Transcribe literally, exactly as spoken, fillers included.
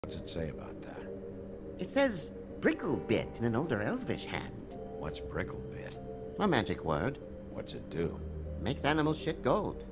What's it say about that? It says Bricklebit in an older elvish hand. What's Bricklebit? A magic word. What's it do? Makes animals shit gold.